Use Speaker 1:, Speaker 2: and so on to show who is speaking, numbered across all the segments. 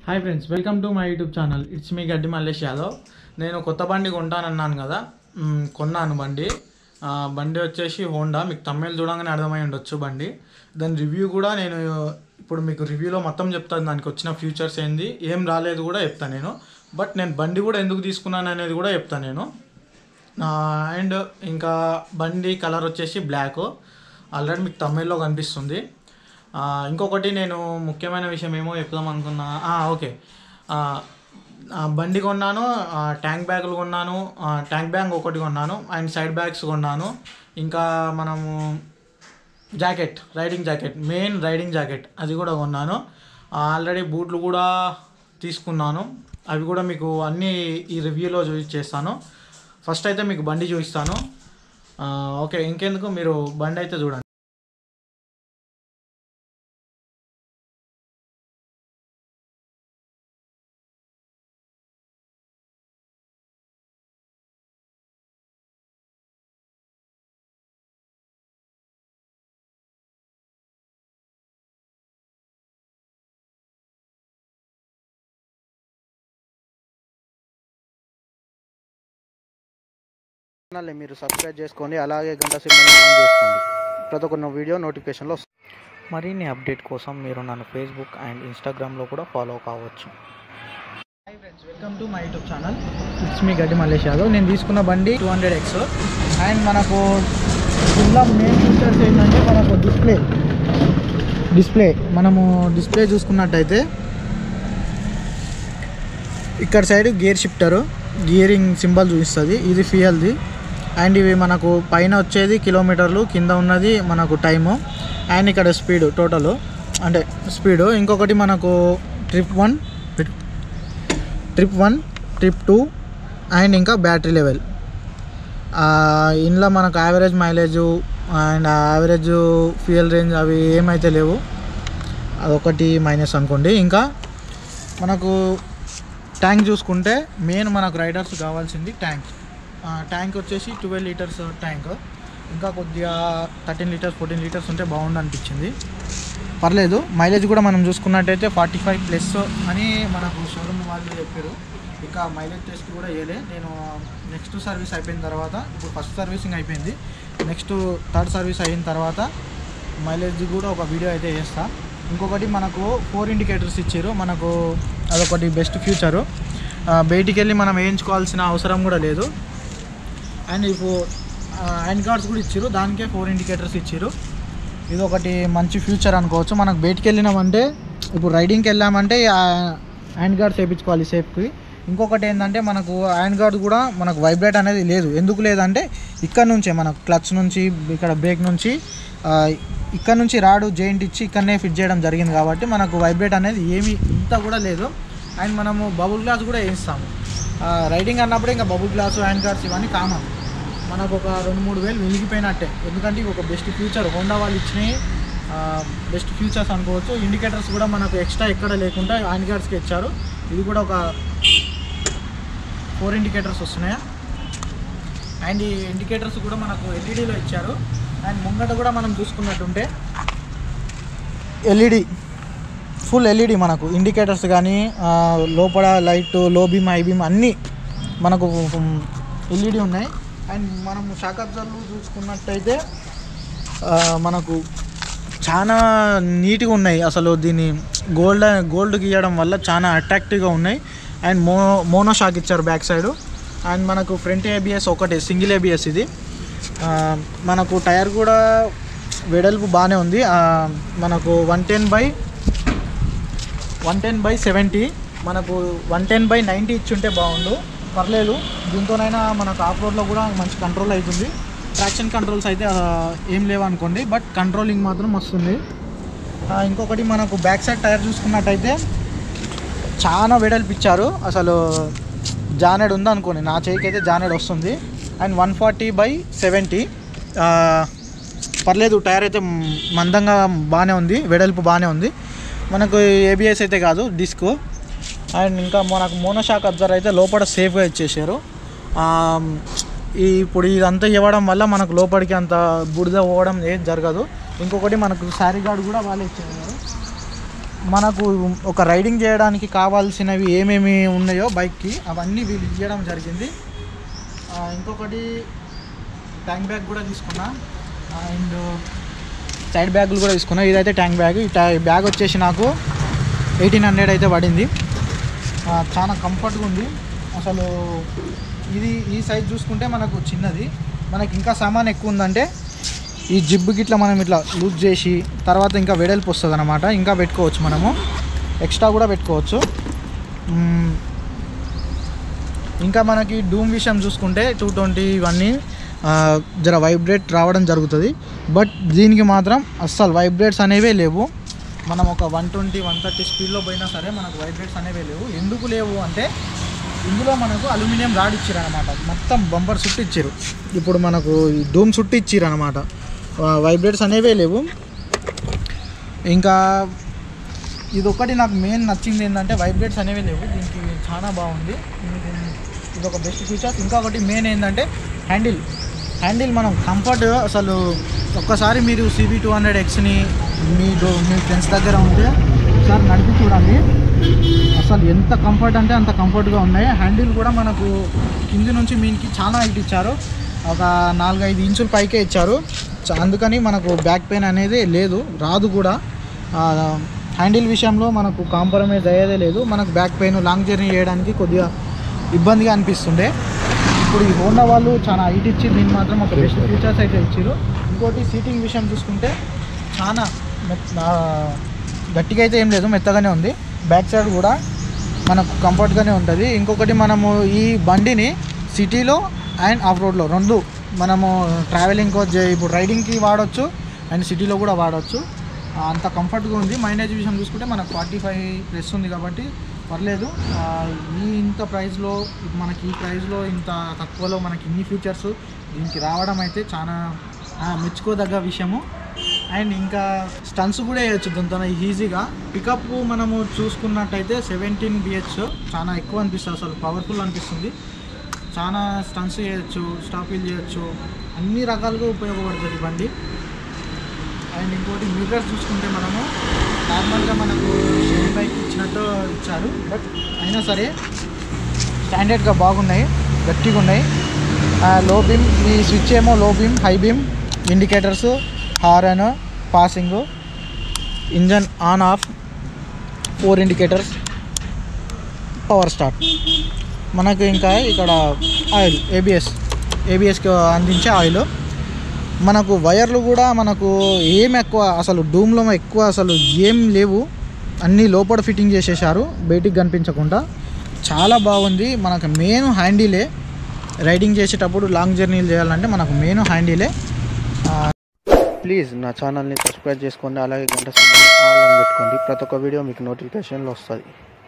Speaker 1: Hi friends, welcome to my YouTube channel. It's me Gaddi Mallesh Yadav. నేను కొత్త బండి కొంటానన్నాను కదా, కొన్నాను బండి. బండి వచ్చేసి హోండా. మీకు తమిళ్ చూడంగానే అర్థమై ఉండొచ్చు బండి. దాని రివ్యూ కూడా నేను ఇప్పుడు మీకు రివ్యూలో మొత్తం చెప్తాను. దానికి వచ్చిన ఫ్యూచర్స్ ఏంది, ఏం రాలేదు కూడా చెప్తాను నేను. బట్ నేను బండి కూడా ఎందుకు తీసుకున్నాను అనేది కూడా చెప్తాను నేను. అండ్ ఇంకా బండి కలర్ వచ్చేసి బ్లాక్. ఆల్రెడీ మీకు తమిళ్లో కనిపిస్తుంది. ఇంకొకటి నేను ముఖ్యమైన విషయం ఏమో చెప్దాం అనుకున్నా. ఓకే, బండి కొన్నాను, ట్యాంక్ బ్యాగులు కొన్నాను, ట్యాంక్ బ్యాగ్ ఒకటి కొన్నాను, అండ్ సైడ్ బ్యాగ్స్ కొన్నాను. ఇంకా మనము riding jacket, main riding jacket అది కూడా కొన్నాను. ఆల్రెడీ బూట్లు కూడా తీసుకున్నాను. అవి కూడా మీకు అన్నీ ఈ రివ్యూలో చూపించేస్తాను. ఫస్ట్ అయితే మీకు బండి చూపిస్తాను. ఓకే, ఇంకెందుకు, మీరు బండి అయితే చూడండి.
Speaker 2: ఛానల్ని మీరు సబ్స్క్రైబ్ చేసుకోండి, అలాగే గంట సింబల్ని ఆన్ చేసుకోండి. ప్రతి ఒక్క వీడియో నోటిఫికేషన్లో మరిన్ని అప్డేట్ కోసం మీరు నన్ను ఫేస్బుక్ అండ్ ఇన్స్టాగ్రామ్లో కూడా ఫాలో కావచ్చు.
Speaker 1: Hi friends, welcome to my YouTube channel. It's me Gaddi Mallesh Yadav. నేను తీసుకున్న బండి 200X. అండ్ మనకు ఇలా మెయిన్ ఫీచర్స్ ఏంటంటే మనకు డిస్ప్లే మనము డిస్ప్లే చూసుకున్నట్టయితే ఇక్కడ side gear shifter, gearing symbol చూపిస్తుంది. ఇది ఫ్యూయల్ది. అండ్ ఇవి మనకు పైన వచ్చేది కిలోమీటర్లు, కింద ఉన్నది మనకు టైము, అండ్ ఇక్కడ స్పీడు, టోటల్ అంటే స్పీడు. ఇంకొకటి మనకు ట్రిప్ 1, ట్రిప్ 2, అండ్ ఇంకా బ్యాటరీ లెవెల్. ఇందులో మనకు average mileage and average fuel range అవి ఏమైతే లేవు, అదొకటి మైనస్ అనుకోండి. ఇంకా మనకు ట్యాంక్ చూసుకుంటే మెయిన్ మనకు రైడర్స్ కావాల్సింది ట్యాంక్ వచ్చేసి 12 లీటర్స్ ట్యాంక్. ఇంకా కొద్దిగా 13 లీటర్స్ 14 లీటర్స్ ఉంటే బాగుండు అనిపించింది. పర్లేదు. మైలేజ్ కూడా మనం చూసుకున్నట్టయితే 45+ అని మనకు షోరూమ్ వాళ్ళు చెప్పారు. ఇంకా మైలేజ్ టెస్ట్ కూడా వేయలే నేను. నెక్స్ట్ సర్వీస్ అయిపోయిన తర్వాత, ఇప్పుడు ఫస్ట్ సర్వీసింగ్ అయిపోయింది, నెక్స్ట్ థర్డ్ సర్వీస్ అయిన తర్వాత మైలేజ్ కూడా ఒక వీడియో అయితే చేస్తాను. ఇంకొకటి మనకు 4 ఇండికేటర్స్ ఇచ్చారు. మనకు అదొకటి బెస్ట్ ఫ్యూచరు. బయటికి వెళ్ళి మనం వేయించుకోవాల్సిన అవసరం కూడా లేదు. అండ్ ఇప్పుడు హ్యాండ్ గార్డ్స్ కూడా ఇచ్చారు, దానికే 4 ఇండికేటర్స్ ఇచ్చారు. ఇది ఒకటి మంచి ఫ్యూచర్ అనుకోవచ్చు. మనకు బయటికి వెళ్ళినామంటే, ఇప్పుడు రైడింగ్కి వెళ్ళామంటే హ్యాండ్ గార్డ్స్ వేయించుకోవాలి సేఫ్కి. ఇంకొకటి ఏంటంటే మనకు హ్యాండ్ గార్డ్ కూడా మనకు వైబ్రేట్ అనేది లేదు. ఎందుకు లేదంటే ఇక్కడ నుంచే మనకు క్లచ్ నుంచి, ఇక్కడ బ్రేక్ నుంచి, ఇక్కడ నుంచి రాడు జాయింట్ ఇచ్చి ఇక్కడనే ఫిట్ చేయడం జరిగింది కాబట్టి మనకు వైబ్రేట్ అనేది ఏమీ ఇంత కూడా లేదు. అండ్ మనము బబుల్ గ్లాస్ కూడా వేస్తాము రైడింగ్ అన్నప్పుడు. ఇంకా బబుల్ గ్లాస్, హ్యాండ్ గార్డ్స్ ఇవన్నీ కామన్. మనకు ఒక 2-3 వేలు వెలిగిపోయినట్టే. ఎందుకంటే ఇవి ఒక బెస్ట్ ఫ్యూచర్, హోండా వాళ్ళు ఇచ్చినవి బెస్ట్ ఫ్యూచర్స్ అనుకోవచ్చు. ఇండికేటర్స్ కూడా మనకు ఎక్స్ట్రా ఎక్కడ లేకుండా హ్యాండ్ గార్డ్స్కి ఇచ్చారు. ఇది కూడా ఒక 4 ఇండికేటర్స్ వస్తున్నాయి. అండ్ ఈ ఇండికేటర్స్ కూడా మనకు ఎల్ఈడీలో ఇచ్చారు. అండ్ ముంగట కూడా మనం చూసుకున్నట్టుంటే ఎల్ఈడి, ఫుల్ ఎల్ఈడి మనకు ఇండికేటర్స్ కానీ, లోపల లైట్, లో బీమ్, హై బీమ్ అన్నీ మనకు ఎల్ఈడి ఉన్నాయి. అండ్ మనము షాక్ అబ్జర్వర్లు చూసుకున్నట్టయితే మనకు చాలా నీట్గా ఉన్నాయి. అసలు దీన్ని గోల్డ్ గీయడం వల్ల చాలా అట్రాక్టివ్గా ఉన్నాయి. అండ్ మోనో షాక్ ఇచ్చారు బ్యాక్ సైడు. అండ్ మనకు ఫ్రంట్ ఏబిఎస్ ఒకటి, సింగిల్ ఏబిఎస్ ఇది. మనకు టైర్ కూడా వెడల్పు బాగానే ఉంది. మనకు 110/70, మనకు 110/90 ఇచ్చుంటే బాగుండు. పర్లేదు, దీంతోనైనా మనకు ఆఫ్ రోడ్లో కూడా మంచి కంట్రోల్ అవుతుంది. ట్రాక్షన్ కంట్రోల్స్ అయితే ఏం లేవనుకోండి, బట్ కంట్రోలింగ్ మాత్రం వస్తుంది. ఇంకొకటి మనకు బ్యాక్ సైడ్ టైర్ చూసుకున్నట్టయితే చాలా వెడల్పు ఇచ్చారు. అసలు జానెడ్ ఉందనుకోండి, నా చేయికి అయితే జానెడ్ వస్తుంది. అండ్ 140/70, పర్లేదు. టైర్ అయితే మందంగా బాగానే ఉంది, వెడల్పు బాగానే ఉంది. మనకు ఏబిఎస్ అయితే కాదు, డిస్క్. అండ్ ఇంకా మనకు మోనోషాక్ అబ్జర్వర్ అయితే లోపల సేఫ్గా ఇచ్చేసారు. ఇప్పుడు ఇదంతా ఇవ్వడం వల్ల మనకు లోపలికి అంత బుడిద పోవడం ఏం జరగదు. ఇంకొకటి మనకు శారీ గార్డ్ కూడా వాళ్ళే ఇచ్చేసారు. మనకు ఒక రైడింగ్ చేయడానికి కావాల్సినవి ఏమేమి ఉన్నాయో బైక్కి అవన్నీ వీళ్ళు ఇవ్వడం జరిగింది. ఇంకొకటి ట్యాంక్ బ్యాగ్ కూడా తీసుకున్నా అండ్ సైడ్ బ్యాగులు కూడా తీసుకున్నా. ఇదైతే ట్యాంక్ బ్యాగ్. ఈ బ్యాగ్ వచ్చేసి నాకు 1800 అయితే పడింది. చాలా కంఫర్ట్గా ఉంది అసలు. ఈ సైజ్ చూసుకుంటే మనకు చిన్నది. మనకి ఇంకా సామాన్ ఎక్కువ ఉందంటే ఈ జిబ్బుకి ఇట్లా మనం ఇట్లా లూజ్ చేసి తర్వాత ఇంకా వెడల్పు వస్తుంది అన్నమాట. ఇంకా పెట్టుకోవచ్చు, మనము ఎక్స్ట్రా కూడా పెట్టుకోవచ్చు. ఇంకా మనకి డూమ్ విషయం చూసుకుంటే 220 ఇవన్నీ జర వైబ్రేట్ రావడం జరుగుతుంది. బట్ దీనికి మాత్రం అస్సలు వైబ్రేట్స్ అనేవే లేవు. మనం ఒక 120, 130 స్పీడ్లో పోయినా సరే మనకు వైబ్రేట్స్ అనేవే లేవు. ఎందుకు లేవు అంటే ఇందులో మనకు అల్యూమినియం రాడ్ ఇచ్చారు అనమాట. మొత్తం బంపర్ చుట్టూ ఇచ్చారు. ఇప్పుడు మనకు ఈ డూమ్ చుట్టూ ఇచ్చారు అనమాట. వైబ్రేట్స్ అనేవే లేవు. ఇంకా ఇది ఒకటి నాకు మెయిన్ నచ్చింది ఏంటంటే వైబ్రేట్స్ అనేవి లేవు. దీనికి చాలా బాగుంది. ఇది ఒక బెస్ట్ ఫీచర్స్. ఇంకొకటి మెయిన్ ఏంటంటే హ్యాండిల్ మనం కంఫర్ట్ అసలు ఒక్కసారి మీరు CB200Xని మీ ఫ్రెండ్స్ దగ్గర ఉంటే ఒకసారి నడిపి చూడండి. అసలు ఎంత కంఫర్ట్ అంటే అంత కంఫర్ట్గా ఉన్నాయి. హ్యాండిల్ కూడా మనకు కింది నుంచి మీనికి చాలా హైట్ ఇచ్చారు. ఒక 4-5 ఇంచుల పైకే ఇచ్చారు. అందుకని మనకు బ్యాక్ పెయిన్ అనేది లేదు, రాదు కూడా. హ్యాండిల్ విషయంలో మనకు కాంప్రమైజ్ అయ్యేదే లేదు. మనకు బ్యాక్ పెయిన్ లాంగ్ జర్నీ చేయడానికి కొద్దిగా ఇబ్బందిగా అనిపిస్తుండే. ఇప్పుడు ఈ హోండా వాళ్ళు చాలా హైట్ ఇచ్చి దీన్ని మాత్రం ఒక బెస్ట్ ఫీచర్స్ అయితే ఇచ్చారు. ఇంకోటి సీటింగ్ విషయం చూసుకుంటే చాలా గట్టిగా అయితే ఏం లేదు, మెత్తగానే ఉంది. బ్యాక్ సైడ్ కూడా మనకు కంఫర్ట్గానే ఉంటుంది. ఇంకొకటి మనము ఈ బండిని సిటీలో అండ్ ఆఫ్ రోడ్లో రెండు మనము ట్రావెలింగ్ ఇప్పుడు రైడింగ్కి వాడవచ్చు అండ్ సిటీలో కూడా వాడవచ్చు. అంత కంఫర్ట్గా ఉంది. మైలేజ్ విషయం చూసుకుంటే మనకు 45+ ఉంది కాబట్టి పర్లేదు. ఇంత ప్రైస్లో మనకి ఈ ప్రైస్లో ఇంత తక్కువలో మనకి ఇన్ని ఫీచర్స్ దీనికి రావడం అయితే చాలా మెచ్చుకోదగ్గ విషయము. అండ్ ఇంకా స్టన్స్ కూడా వేయచ్చు దాంతో ఈజీగా. పికప్ మనము చూసుకున్నట్టయితే 17 BH చాలా ఎక్కువ అనిపిస్తుంది, అసలు పవర్ఫుల్ అనిపిస్తుంది. చాలా స్టన్స్ చేయొచ్చు, స్టాప్ వీల్ చేయొచ్చు, అన్ని రకాలుగా ఉపయోగపడుతుంది బండి. అండ్ ఇంకోటి మిర్రర్స్ చూసుకుంటే మనము నార్మల్గా మనకు షేర్ బైక్ ఇచ్చినట్టు ఇచ్చారు, బట్ అయినా సరే స్టాండర్డ్గా బాగున్నాయి, గట్టిగా ఉన్నాయి. లో బీమ్ ఈ స్విచ్ ఏమో low beam, high beam, indicators, horn, passing, engine on off, 4 indicators, power start. మనకు ఇంకా ఇక్కడ ఆయిల్ ఏబిఎస్కి అందించే ఆయిల్. మనకు వైర్లు కూడా మనకు ఏం ఎక్కువ అసలు డూమ్లో ఎక్కువ అసలు ఏం లేవు, అన్నీ లోపల ఫిట్టింగ్ చేసేసారు బయటికి కనిపించకుండా. చాలా బాగుంది. మనకు మెయిన్ హ్యాండిలే. రైడింగ్ చేసేటప్పుడు లాంగ్ జర్నీలు చేయాలంటే మనకు మెయిన్ హ్యాండిలే.
Speaker 2: ప్లీజ్ నా ఛానల్ని సబ్స్క్రైబ్ చేసుకోండి, అలాగే గంట సింబల్ ఆల్ అని పెట్టుకోండి. ప్రతి ఒక్క వీడియో మీకు నోటిఫికేషన్లో వస్తుంది.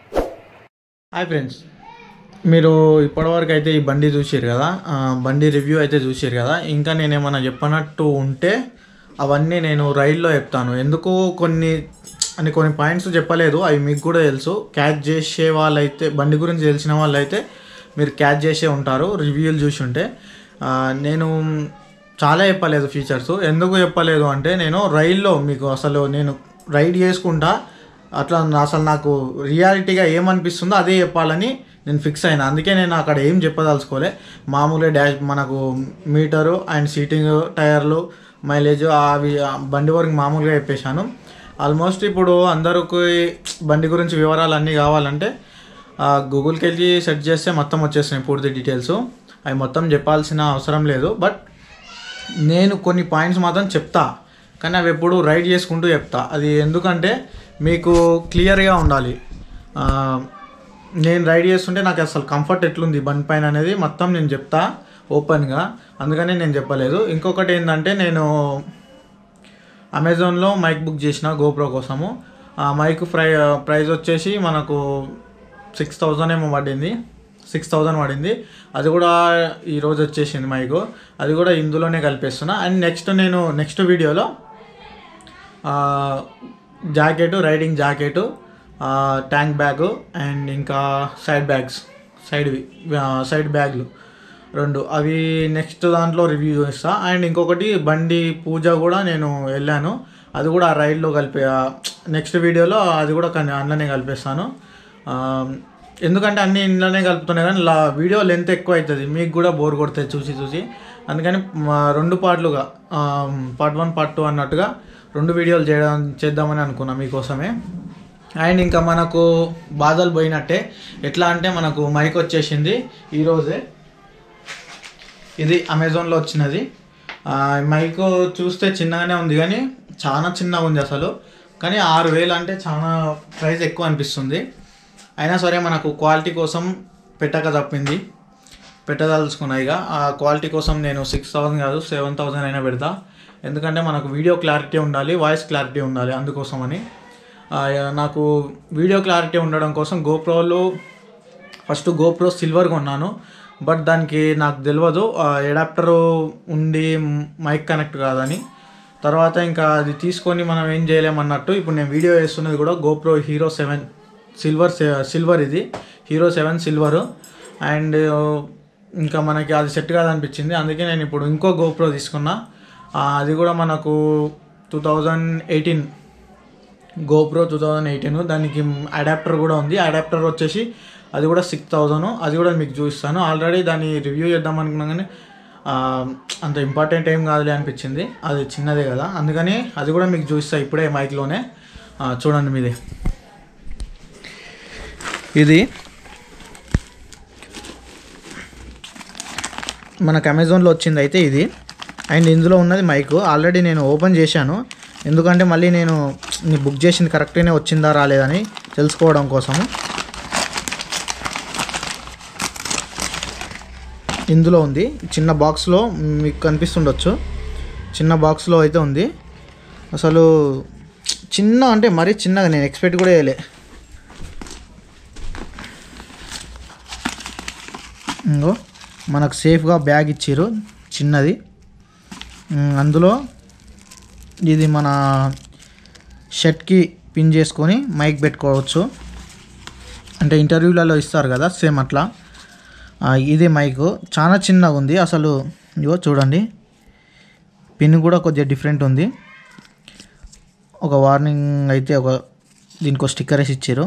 Speaker 1: హాయ్ ఫ్రెండ్స్, మీరు ఇప్పటివరకు అయితే ఈ బండి చూసారు కదా, బండి రివ్యూ అయితే చూసారు కదా. ఇంకా నేను ఏమైనా చెప్పనట్టు ఉంటే అవన్నీ నేను రైడ్లో చెప్తాను. ఎందుకు కొన్ని పాయింట్స్ చెప్పలేదు, అవి మీకు కూడా తెలుసు. క్యాచ్ చేసే వాళ్ళైతే, బండి గురించి తెలిసిన వాళ్ళైతే మీరు క్యాచ్ చేసే ఉంటారు రివ్యూలు చూసి ఉంటే. నేను చాలా చెప్పలేదు ఫీచర్స్. ఎందుకు చెప్పలేదు అంటే నేను రైల్లో మీకు అసలు నేను రైడ్ చేసుకుంటా అట్లా అసలు నాకు రియాలిటీగా ఏమనిపిస్తుందో అదే చెప్పాలని నేను ఫిక్స్ అయినా. అందుకే నేను అక్కడ ఏం చెప్పదలుచుకోలే. మామూలుగా మనకు మీటరు అండ్ సీటింగ్, టైర్లు, మైలేజ్ అవి బండి వరకు మామూలుగా చెప్పేశాను. ఆల్మోస్ట్ ఇప్పుడు అందరికి బండి గురించి వివరాలు అన్నీ కావాలంటే గూగుల్కి వెళ్ళి సెర్చ్ చేస్తే మొత్తం వచ్చేస్తున్నాయి పూర్తి డీటెయిల్స్. అవి మొత్తం చెప్పాల్సిన అవసరం లేదు. బట్ నేను కొన్ని పాయింట్స్ మాత్రం చెప్తా, కానీ అవి ఎప్పుడు రైడ్ చేసుకుంటూ చెప్తా. అది ఎందుకంటే మీకు క్లియర్గా ఉండాలి. నేను రైడ్ చేస్తుంటే నాకు అసలు కంఫర్ట్ ఎట్లుంది బండి పైన అనేది మొత్తం నేను చెప్తా ఓపెన్గా. అందుకని నేను చెప్పలేదు. ఇంకొకటి ఏంటంటే నేను అమెజాన్లో మైక్ బుక్ చేసిన గోప్రో కోసము. ఆ మైక్ ప్రైస్ వచ్చేసి మనకు 6,000 ఏమో పడింది, 6,000 పడింది. అది కూడా ఈరోజు వచ్చేసింది మైకు. అది కూడా ఇందులోనే కలిపేస్తున్నా. అండ్ నెక్స్ట్ వీడియోలో jacket, riding jacket, tank bag and ఇంకా సైడ్ బ్యాగ్లు 2 అవి నెక్స్ట్ దాంట్లో రివ్యూ చేస్తా. అండ్ ఇంకొకటి బండి పూజ కూడా నేను వెళ్ళాను, అది కూడా రైడ్లో నెక్స్ట్ వీడియోలో అది కూడా అందులోనే కలిపేస్తాను. ఎందుకంటే అన్నీ ఇంట్లోనే కలుపుతున్నాయి కానీ వీడియో లెంత్ ఎక్కువ అవుతుంది, మీకు కూడా బోర్ కొడుతుంది చూసి. అందుకని 2 పార్ట్లుగా పార్ట్ 1 పార్ట్ 2 అన్నట్టుగా 2 వీడియోలు చేద్దామని అనుకున్నాం మీకోసమే. అండ్ ఇంకా మనకు బాధలు పోయినట్టే. ఎట్లా అంటే మనకు మైక్ వచ్చేసింది ఈరోజే. ఇది అమెజాన్లో వచ్చినది. మైక్ చూస్తే చిన్నగానే ఉంది కానీ చాలా చిన్నగా ఉంది అసలు. కానీ 6,000 అంటే చాలా ప్రైస్ ఎక్కువ అనిపిస్తుంది. అయినా సరే మనకు క్వాలిటీ కోసం పెట్టదలుచుకున్నా. ఇక ఆ క్వాలిటీ కోసం నేను 6,000 కాదు 7,000 అయినా పెడతా. ఎందుకంటే మనకు వీడియో క్లారిటీ ఉండాలి, వాయిస్ క్లారిటీ ఉండాలి. అందుకోసమని నాకు వీడియో క్లారిటీ ఉండడం కోసం ఫస్ట్ గోప్రో సిల్వర్ కొన్నాను. బట్ దానికి నాకు తెలియదు అడాప్టర్ ఉండి మైక్ కనెక్ట్ కాదని. తర్వాత ఇంకా అది తీసుకొని మనం ఏం చేయలేమన్నట్టు ఇప్పుడు నేను వీడియో చేస్తున్నది కూడా గోప్రో హీరో 7 సిల్వర్ ఇది హీరో 7 సిల్వర్. అండ్ ఇంకా మనకి అది సెట్ కాదనిపించింది, అందుకే నేను ఇప్పుడు ఇంకో గోప్రో తీసుకున్నా. అది కూడా మనకు 2018 గోప్రో 2018. దానికి అడాప్టర్ కూడా ఉంది. అడాప్టర్ వచ్చేసి అది కూడా 6,000. అది కూడా మీకు చూపిస్తాను. ఆల్రెడీ దాన్ని రివ్యూ చేద్దాం అనుకున్నా కానీ అంత ఇంపార్టెంట్ ఏం కాదులే అనిపించింది, అది చిన్నదే కదా. అందుకని అది కూడా మీకు చూపిస్తాను ఇప్పుడే మైక్లోనే. చూడండి ఇది మనకు అమెజాన్లో వచ్చింది అయితే ఇది. అండ్ ఇందులో ఉన్నది మైక్. ఆల్రెడీ నేను ఓపెన్ చేశాను, ఎందుకంటే మళ్ళీ నేను బుక్ చేసింది కరెక్ట్గానే వచ్చిందా రాలేదని తెలుసుకోవడం కోసము. ఇందులో ఉంది చిన్న బాక్స్లో, మీకు కనిపిస్తుండొచ్చు, చిన్న బాక్స్లో అయితే ఉంది. అసలు చిన్న అంటే మరీ చిన్నగా నేను ఎక్స్పెక్ట్ కూడా చేయలే. ఇంకో మనకు సేఫ్గా బ్యాగ్ ఇచ్చారు చిన్నది. అందులో ఇది మన షర్ట్కి పిన్ చేసుకొని మైక్ పెట్టుకోవచ్చు. అంటే ఇంటర్వ్యూలలో ఇస్తారు కదా సేమ్ అట్లా. ఇది మైక్ చాలా చిన్నగా ఉంది అసలు. ఇగో చూడండి, పిన్ కూడా కొద్దిగా డిఫరెంట్ ఉంది. ఒక వార్నింగ్ అయితే దీనికి స్టిక్కర్ వేసి ఇచ్చారు.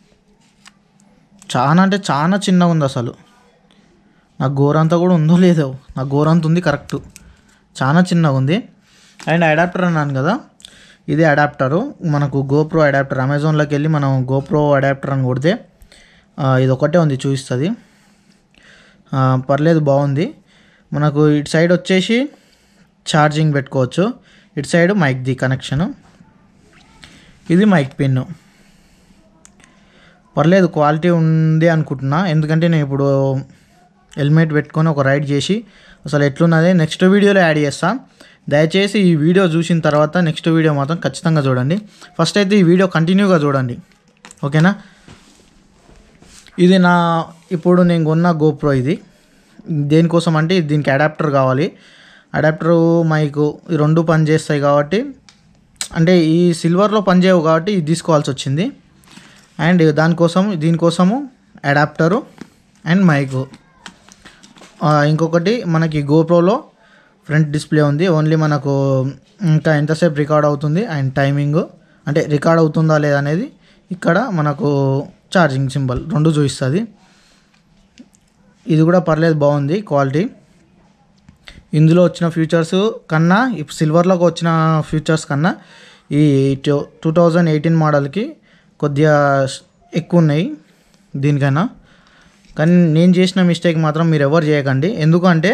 Speaker 1: చాలా అంటే చాలా చిన్నగా ఉంది అసలు. నాకు గోరంతా కూడా ఉందో లేదో, నాకు గోరంత ఉంది కరెక్ట్, చాలా చిన్నగా ఉంది. అండ్ అడాప్టర్ అన్నాను కదా, ఇది అడాప్టరు మనకు గోప్రో అడాప్టర్. అమెజాన్లోకి వెళ్ళి మనం గోప్రో అడాప్టర్ అని కొడితే ఇది ఒకటే ఉంది చూపిస్తుంది. పర్లేదు, బాగుంది. మనకు ఇటు సైడ్ వచ్చేసి ఛార్జింగ్ పెట్టుకోవచ్చు, ఇటు సైడ్ మైక్ది కనెక్షను. ఇది మైక్ పిన్. పర్లేదు, క్వాలిటీ ఉంది అనుకుంటున్నా. ఎందుకంటే నేను ఇప్పుడు హెల్మెట్ పెట్టుకొని ఒక రైడ్ చేసి అసలు ఎట్లున్నది నెక్స్ట్ వీడియోలో యాడ్ చేస్తాను. దయచేసి ఈ వీడియో చూసిన తర్వాత నెక్స్ట్ వీడియో మాత్రం ఖచ్చితంగా చూడండి. ఫస్ట్ అయితే ఈ వీడియో కంటిన్యూగా చూడండి, ఓకేనా. ఇది ఇప్పుడు నేను కొన్న గోప్రో. ఇది దేనికోసం అంటే దీనికి అడాప్టర్ కావాలి. అడాప్టరు మైకు ఈ 2 పని చేస్తాయి కాబట్టి, అంటే ఈ సిల్వర్లో పనిచేయవు కాబట్టి ఇది తీసుకోవాల్సి వచ్చింది. అండ్ దీనికోసము అడాప్టరు అండ్ మైకు. ఇంకొకటి మనకి గోప్రోలో ఫ్రంట్ డిస్ప్లే ఉంది. ఓన్లీ మనకు ఇంకా ఎంతసేపు రికార్డ్ అవుతుంది అండ్ టైమింగ్, అంటే రికార్డ్ అవుతుందా లేదా అనేది ఇక్కడ మనకు ఛార్జింగ్ సింబల్ 2 చూపిస్తుంది. ఇది కూడా పర్లేదు, బాగుంది క్వాలిటీ. ఇందులో వచ్చిన ఫీచర్స్ కన్నా సిల్వర్లోకి వచ్చిన ఫీచర్స్ కన్నా ఈ 2018 మోడల్కి కొద్దిగా ఎక్కువ ఉన్నాయి దీనికైనా. కానీ నేను చేసిన మిస్టేక్ మాత్రం మీరు ఎవరు చేయకండి. ఎందుకంటే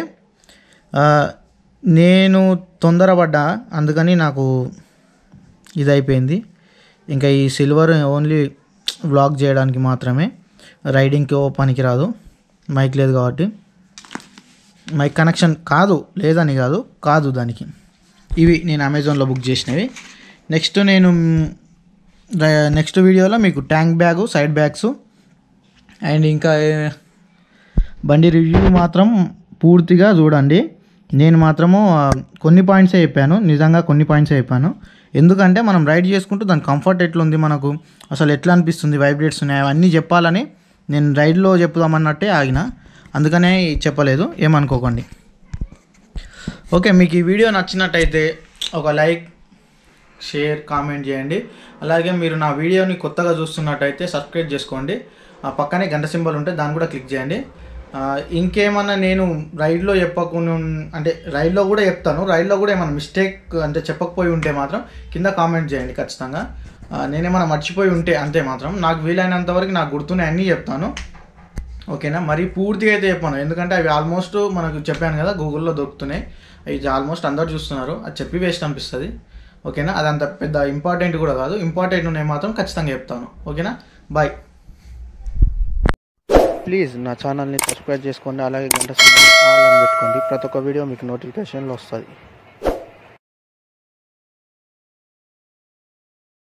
Speaker 1: నేను తొందరపడ్డా, అందుకని నాకు ఇది అయిపోయింది. ఇంకా ఈ సిల్వర్ ఓన్లీ వ్లాగ్ చేయడానికి మాత్రమే, రైడింగ్కి పనికి రాదు, మైక్ లేదు కాబట్టి. మైక్ కనెక్షన్ లేదని కాదు దానికి. ఇవి నేను అమెజాన్లో బుక్ చేసినవి. నెక్స్ట్ వీడియోలో మీకు tank bag, side bags and ఇంకా బండి రివ్యూ మాత్రం పూర్తిగా చూడండి. నేను మాత్రము కొన్ని పాయింట్సే చెప్పాను, నిజంగా కొన్ని పాయింట్సే చెప్పాను. ఎందుకంటే మనం రైడ్ చేసుకుంటూ దాని కంఫర్ట్ ఎట్లుంది, మనకు అసలు ఎట్లా అనిపిస్తుంది, వైబ్రేట్స్ ఉన్నాయి, అవన్నీ చెప్పాలని నేను రైడ్లో చెప్పుదామన్నట్టే ఆగిన, అందుకనే చెప్పలేదు, ఏమనుకోకండి. ఓకే, మీకు ఈ వీడియో నచ్చినట్టయితే ఒక లైక్ షేర్ కామెంట్ చేయండి. అలాగే మీరు నా వీడియోని కొత్తగా చూస్తున్నట్టయితే సబ్స్క్రైబ్ చేసుకోండి. ఆ పక్కనే గంట సింబల్ ఉంటే దాన్ని కూడా క్లిక్ చేయండి. ఇంకేమన్నా నేను రైడ్లో చెప్పకుండా అంటే రైడ్లో కూడా చెప్తాను, రైడ్లో కూడా ఏమైనా మిస్టేక్ అంటే చెప్పకపోయి ఉంటే మాత్రం కింద కామెంట్ చేయండి ఖచ్చితంగా. నేనేమైనా మర్చిపోయి ఉంటే అంతే మాత్రం నాకు వీలైనంత వరకు నాకు గుర్తున్నాయి అన్నీ చెప్తాను, ఓకేనా. మరి పూర్తిగా అయితే చెప్పాను, ఎందుకంటే అవి ఆల్మోస్ట్ మనకు చెప్పాను కదా గూగుల్లో దొరుకుతున్నాయి, అవి ఆల్మోస్ట్ అందరు చూస్తున్నారు, అది చెప్పి వేస్ట్ అనిపిస్తుంది, ఓకేనా. అదంత పెద్ద ఇంపార్టెంట్ కూడా కాదు, ఇంపార్టెంట్ ఉన్నాయి మాత్రం ఖచ్చితంగా చెప్తాను, ఓకేనా. బాయ్.
Speaker 2: ప్లీజ్ నా ఛానల్ని సబ్స్క్రైబ్ చేసుకోండి, అలాగే గంట సింబల్ ఆల్ అని పెట్టుకోండి. ప్రతి ఒక్క వీడియో మీకు నోటిఫికేషన్లో వస్తుంది.